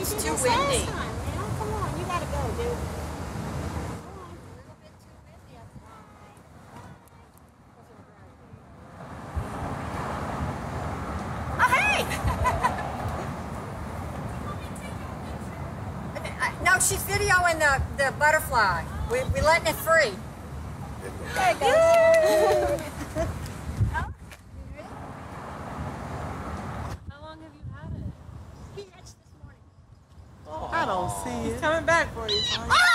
It's too windy. Come on, you gotta go, dude. No, she's videoing the butterfly. We're letting it free. There it goes. How long have you had it? He hatched this morning. Oh, I don't see it. he's coming back for you, son. Oh!